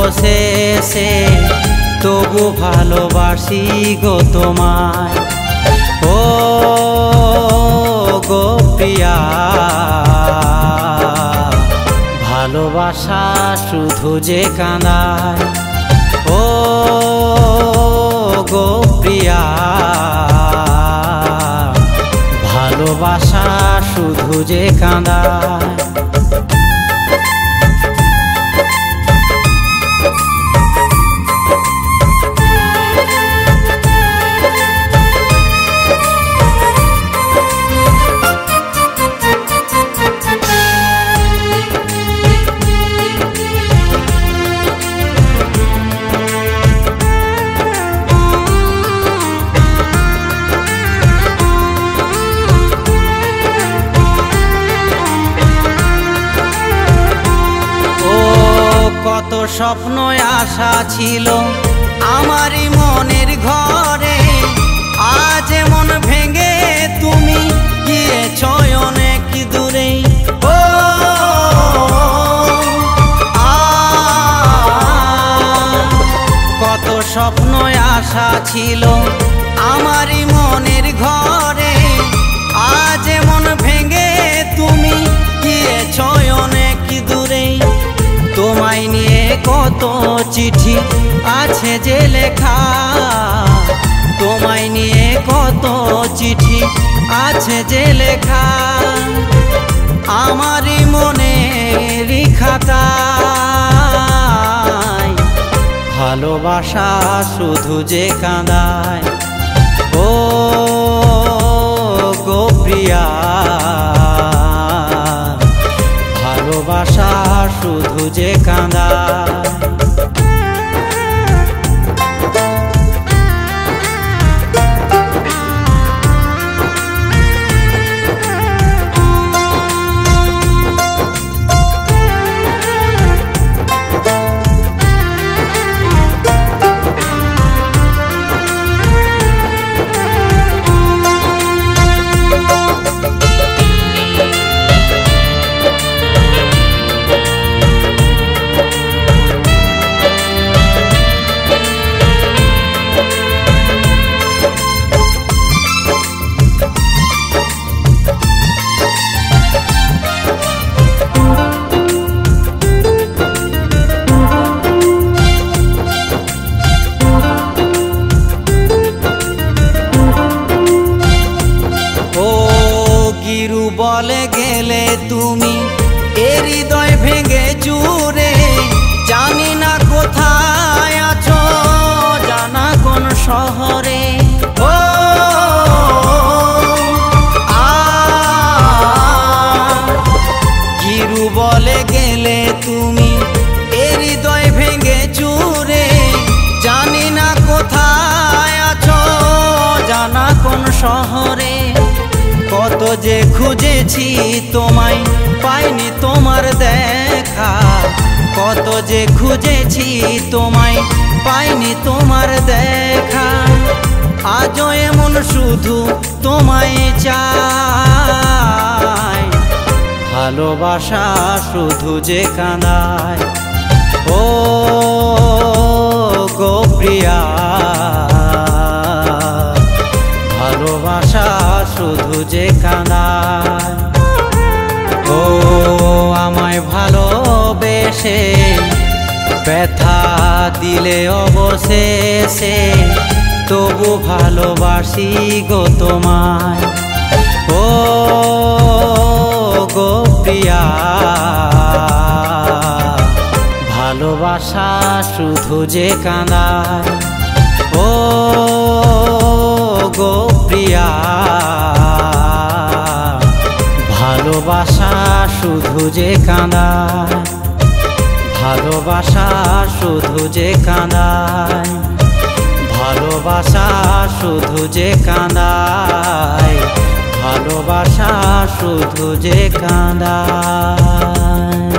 অবশেষে তবু ভালোবাসি গো তোমায়। ও গো প্রিয়া, ভালোবাসা শুধু যে কাঁদায়। ও গো প্রিয়া, ভালোবাসা শুধু যে কাঁদায়। কত স্বপ্ন আশা ছিল আমারই মনের ঘরে, আজ মন ভেঙে তুমি গিয়েছ অনেক দূরে। ও কত স্বপ্ন আশা ছিল আমারই মনের ঘরে, আজ মন ভেঙে তুমি গিয়েছ অনেক দূরে। তোমায় নিয়ে কত চিঠি আছে যে লেখা, তোমায় নিয়ে কত চিঠি আছে যে লেখা, আমারই মনের খাতায়। ভালোবাসা শুধু যে কাঁদায়। ও গো প্রিয়া, ভালোবাসা শুধু যে কাঁদায়। বলে গেলে তুমি এ হৃদয় ভেঙে চুরে, জানি না কোথায় আছো, জানা কোন শহরে। ও গিরু বলে গেলে তুমি এ হৃদয় ভেঙে চুরে, জানি না কোথায় আছো, জানা কোন শহরে। কত যে খুঁজেছি তোমায় পাইনি তোমার দেখা, কত যে খুঁজেছি তোমায় পাইনি তোমার দেখা, আজও এমন শুধু তোমায় চাই। ভালোবাসা শুধু যে কাঁদায়। ও গো প্রিয়া, ভালোবাসা শুধু যে কাঁদায়। ও আমায় ভালোবেসে ব্যথা দিলে অবশেষে তবু ভালোবাসি গো তোমায়। ও গো প্রিয়া, ভালোবাসা শুধু যে কাঁদায়। ও গো প্রিয়া, ভালোবাসা শুধু যে কাঁদায়। ভালোবাসা শুধু যে কাঁদায়। ভালোবাসা শুধু যে কাঁদায়। ভালোবাসা শুধু যে কাঁদায়।